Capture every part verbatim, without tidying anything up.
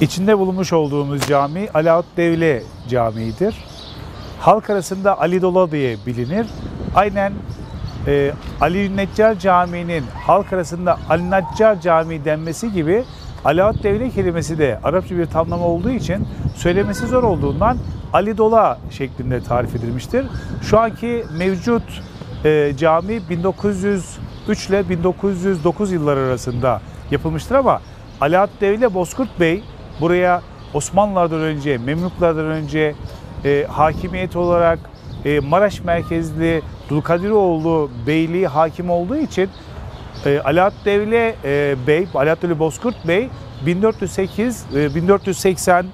İçinde bulunmuş olduğumuz cami Alaut Devle Camii'dir. Halk arasında Ali Dola diye bilinir. Aynen e, Ali Neccar Camii'nin halk arasında Ali Neccar Camii denmesi gibi Alaut Devle kelimesi de Arapça bir tamlama olduğu için söylemesi zor olduğundan Ali Dola şeklinde tarif edilmiştir. Şu anki mevcut e, cami bin dokuz yüz üç ile bin dokuz yüz dokuz yılları arasında yapılmıştır ama Alaut Devle Bozkurt Bey buraya Osmanlılardan önce, Memluklardan önce e, hakimiyet olarak e, Maraş merkezli Dulkadiroğlu Beyliği hakim olduğu için e, Alaut Devle e, Bey, Alaut Devle Bozkurt Bey bin dört yüz sekiz e, bin dört yüz seksen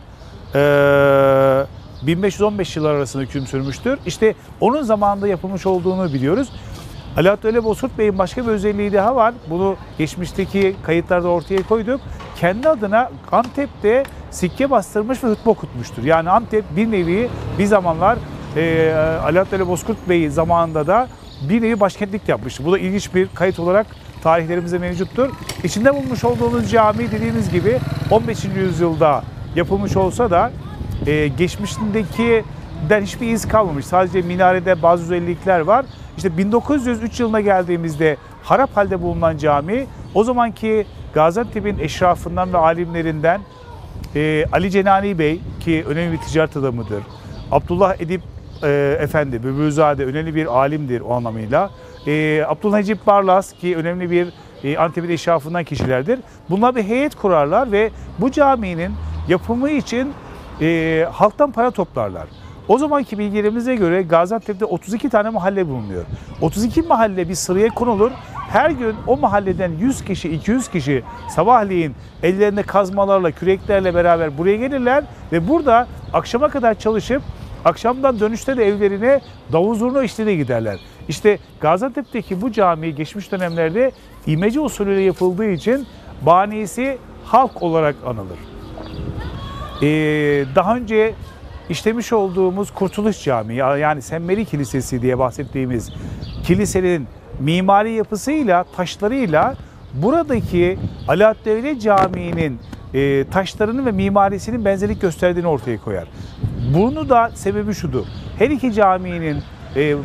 e, bin beş yüz on beş yıllar arasında hüküm sürmüştür. İşte onun zamanında yapılmış olduğunu biliyoruz. Alaut Devle Bozkurt Bey'in başka bir özelliği daha var. Bunu geçmişteki kayıtlarda ortaya koyduk. Kendi adına Antep'te sikke bastırmış ve hutbe okutmuştur. Yani Antep bir nevi bir zamanlar e, Alaut Devle Bozkurt Bey zamanında da bir nevi başkentlik yapmıştır. Bu da ilginç bir kayıt olarak tarihlerimizde mevcuttur. İçinde bulmuş olduğumuz cami dediğimiz gibi on beşinci yüzyılda yapılmış olsa da e, geçmişindekinden hiçbir iz kalmamış. Sadece minarede bazı özellikler var. İşte bin dokuz yüz üç yılına geldiğimizde harap halde bulunan cami, o zamanki Gaziantep'in eşrafından ve alimlerinden e, Ali Cenani Bey ki önemli bir ticaret adamıdır. Abdullah Edip e, Efendi, Bülbülzade önemli bir alimdir o anlamıyla. E, Abdullah Necip Barlas ki önemli bir e, Antep'in eşrafından kişilerdir. Bunlar bir heyet kurarlar ve bu caminin yapımı için e, halktan para toplarlar. O zamanki bilgilerimize göre Gaziantep'te otuz iki tane mahalle bulunuyor. otuz iki mahalle bir sıraya konulur. Her gün o mahalleden yüz kişi, iki yüz kişi sabahleyin ellerinde kazmalarla, küreklerle beraber buraya gelirler ve burada akşama kadar çalışıp akşamdan dönüşte de evlerine davul zurna eşliğinde giderler. İşte Gaziantep'teki bu cami geçmiş dönemlerde imece usulüyle yapıldığı için banisi halk olarak anılır. Ee, daha önce işlemiş olduğumuz Kurtuluş Camii yani Semmeri Kilisesi diye bahsettiğimiz kilisenin mimari yapısıyla, taşlarıyla buradaki Alaut Devle Camii'nin e, taşlarının ve mimarisinin benzerlik gösterdiğini ortaya koyar. Bunu da sebebi şudur. Her iki caminin, e, e,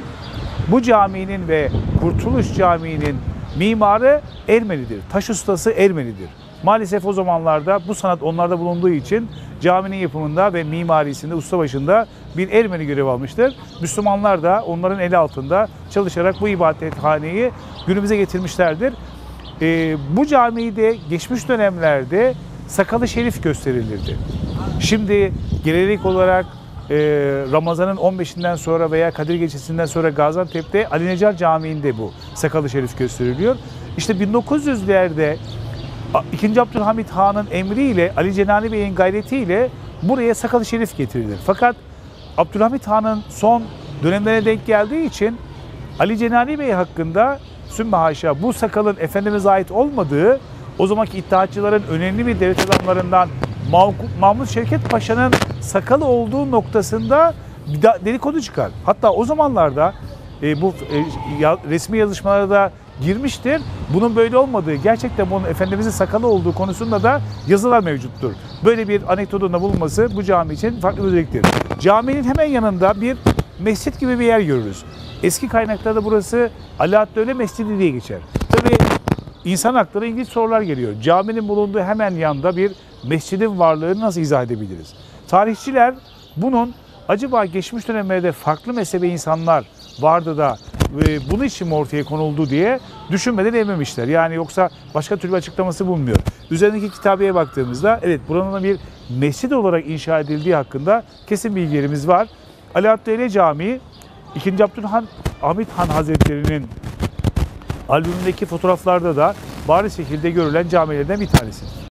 bu caminin ve Kurtuluş Camii'nin mimarı Ermenidir. Taş ustası Ermenidir. Maalesef o zamanlarda bu sanat onlarda bulunduğu için caminin yapımında ve mimarisinde usta başında bir Ermeni görev almıştır. Müslümanlar da onların eli altında çalışarak bu ibadethaneyi günümüze getirmişlerdir. Ee, bu camiyi de geçmiş dönemlerde Sakalı Şerif gösterilirdi. Şimdi gelenek olarak e, Ramazan'ın on beşinden sonra veya Kadir Gecesi'nden sonra Gaziantep'te Ali Neccar Camii'nde bu Sakalı Şerif gösteriliyor. İşte bin dokuz yüzlerde İkinci Abdülhamit Han'ın emriyle, Ali Cenani Bey'in gayretiyle buraya Sakalı Şerif getirilir. Fakat Abdülhamit Han'ın son dönemlerine denk geldiği için Ali Cenani Bey hakkında sümme haşa bu sakalın Efendimiz'e ait olmadığı, o zamanki İttihatçıların önemli bir devlet adamlarından Mahmut Şevket Paşa'nın sakalı olduğu noktasında dedikodu çıkar. Hatta o zamanlarda e, bu e, ya, resmi yazışmalarda girmiştir. Bunun böyle olmadığı, gerçekten bunun Efendimiz'in sakalı olduğu konusunda da yazılar mevcuttur. Böyle bir anekdotun da bulunması bu cami için farklı bir özelliktir. Caminin hemen yanında bir mescit gibi bir yer görürüz. Eski kaynaklarda burası Alaut Devle Mescidi diye geçer. Tabii insan aklına ilginç sorular geliyor. Caminin bulunduğu hemen yanında bir mescidin varlığını nasıl izah edebiliriz? Tarihçiler bunun acaba geçmiş dönemlerde farklı mezhebe insanlar vardı da e, bunun için mi ortaya konuldu diye düşünmeden ememişler. Yani yoksa başka türlü bir açıklaması bulunmuyor. Üzerindeki kitabeye baktığımızda evet buranın bir mescid olarak inşa edildiği hakkında kesin bilgilerimiz var. Alaut Devle Camii ikinci. Abdülhamit Han Hazretleri'nin albümündeki fotoğraflarda da bariz şekilde görülen camilerden bir tanesidir.